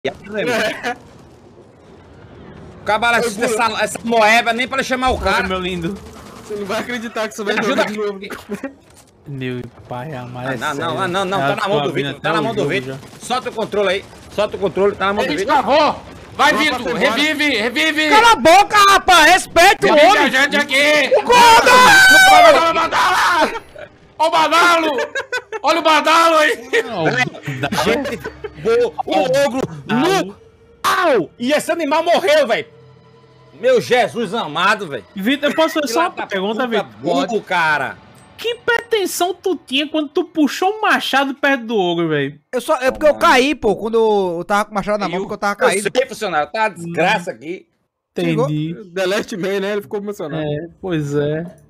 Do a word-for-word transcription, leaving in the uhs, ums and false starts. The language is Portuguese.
Acaba essa, essa moeba nem pra chamar o cara. Meu lindo. Você não vai acreditar que você vai ajuda de novo. Meu pai amado. Ah, não, não, não, não, tá na mão do Vitor, tá na mão do Vitor. Solta o controle aí, solta o controle, tá na mão do Vitor. Por favor, vai Vitor, revive, revive. Cala a boca, rapaz, respeita o homem. A gente aqui. Acorda! Olha o badalo! Olha o badalo aí! Gente, o ogro no pau! E esse animal morreu, velho! Meu Jesus amado, velho! Vitor, eu posso fazer só uma pergunta, Vitor? Burro, cara! Que pretensão tu tinha quando tu puxou um machado perto do ogro, velho? Eu só, é porque eu caí, pô, quando eu tava com o machado na mão, porque eu tava caído. Eu sei, funcionário, tá uma desgraça aqui. Entendi. The Last Man, né? Ele ficou emocionado. É, pois é.